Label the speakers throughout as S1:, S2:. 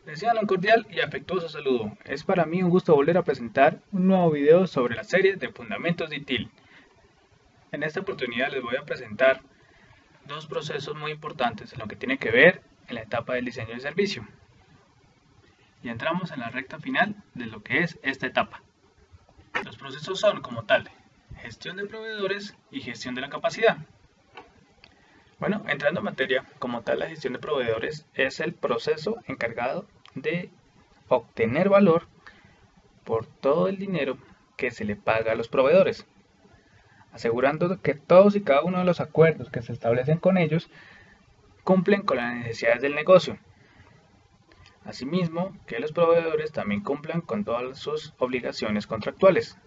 S1: Reciban un cordial y afectuoso saludo. Es para mí un gusto volver a presentar un nuevo video sobre la serie de Fundamentos de ITIL. En esta oportunidad les voy a presentar dos procesos muy importantes en lo que tiene que ver en la etapa del diseño de servicio. Y entramos en la recta final de lo que es esta etapa. Los procesos son, como tal, gestión de proveedores y gestión de la capacidad. Bueno, entrando en materia, como tal, la gestión de proveedores es el proceso encargado de obtener valor por todo el dinero que se le paga a los proveedores, asegurando que todos y cada uno de los acuerdos que se establecen con ellos cumplen con las necesidades del negocio. Asimismo, que los proveedores también cumplan con todas sus obligaciones contractuales.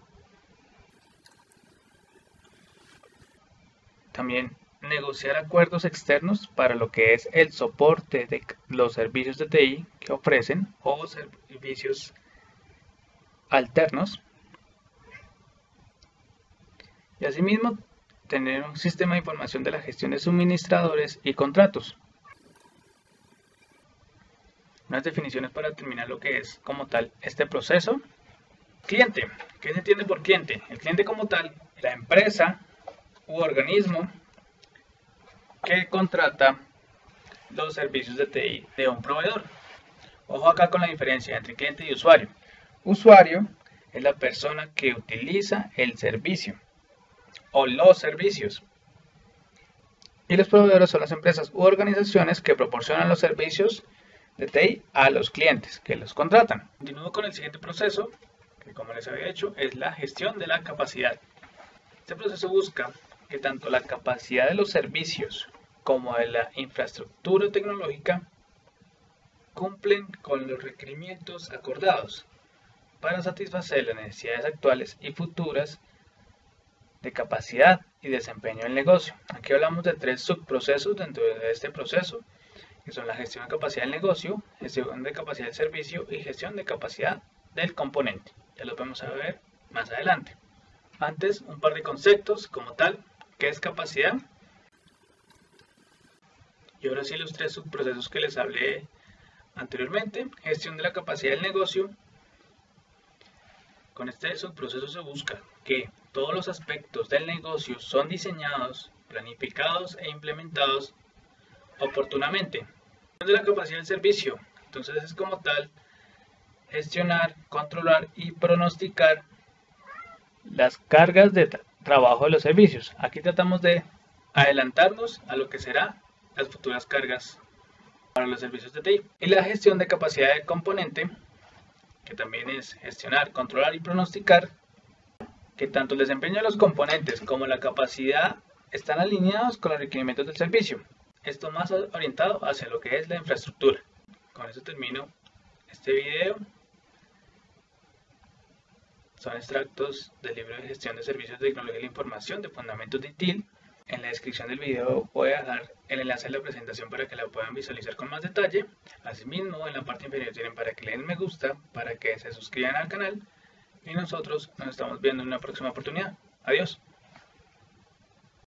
S1: También negociar acuerdos externos para lo que es el soporte de los servicios de TI que ofrecen o servicios alternos. Y asimismo, tener un sistema de información de la gestión de suministradores y contratos. Unas definiciones para terminar lo que es como tal este proceso. Cliente. ¿Qué se entiende por cliente? El cliente como tal, la empresa u organismo que contrata los servicios de TI de un proveedor. Ojo acá con la diferencia entre cliente y usuario. Usuario es la persona que utiliza el servicio o los servicios. Y los proveedores son las empresas u organizaciones que proporcionan los servicios de TI a los clientes que los contratan. Continúo con el siguiente proceso, que como les había dicho, es la gestión de la capacidad. Este proceso busca que tanto la capacidad de los servicios como de la infraestructura tecnológica cumplen con los requerimientos acordados para satisfacer las necesidades actuales y futuras de capacidad y desempeño del negocio. Aquí hablamos de tres subprocesos dentro de este proceso, que son la gestión de capacidad del negocio, gestión de capacidad del servicio y gestión de capacidad del componente. Ya los vamos a ver más adelante. Antes, un par de conceptos como tal, ¿qué es capacidad? Y ahora sí los tres subprocesos que les hablé anteriormente. Gestión de la capacidad del negocio. Con este subproceso se busca que todos los aspectos del negocio son diseñados, planificados e implementados oportunamente. De la capacidad del servicio, entonces es como tal gestionar, controlar y pronosticar las cargas de trabajo de los servicios. Aquí tratamos de adelantarnos a lo que será las futuras cargas para los servicios de TI. Y la gestión de capacidad del componente, que también es gestionar, controlar y pronosticar que tanto el desempeño de los componentes como la capacidad están alineados con los requerimientos del servicio. Esto más orientado hacia lo que es la infraestructura. Con eso termino este video. Son extractos del libro de gestión de servicios de tecnología de la información de Fundamentos de ITIL. En la descripción del video voy a dejar el enlace a la presentación para que la puedan visualizar con más detalle. Asimismo, en la parte inferior tienen para que le den me gusta, para que se suscriban al canal. Y nosotros nos estamos viendo en una próxima oportunidad. Adiós.